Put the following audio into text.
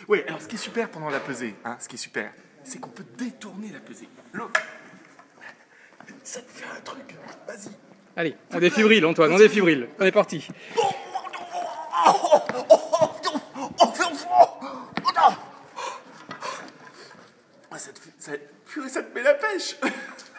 Ouais, alors ce qui est super pendant la pesée, hein, ce qui est super, c'est qu'on peut détourner la pesée. L'autre, ça te fait un truc, vas-y. Allez, on défibrille, Antoine, on défibrille. On est parti. Ça te met la pêche.